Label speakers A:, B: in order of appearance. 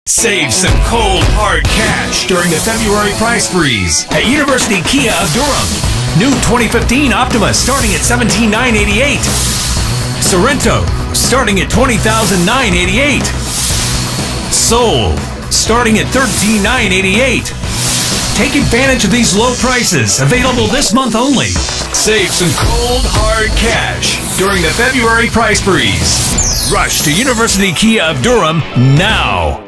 A: Save some cold, hard cash during the February price freeze at University Kia of Durham. New 2015 Optima starting at $17,988. Sorrento starting at $20,988. Soul starting at $13,988. Take advantage of these low prices, available this month only. Save some cold, hard cash during the February price freeze. Rush to University Kia of Durham now.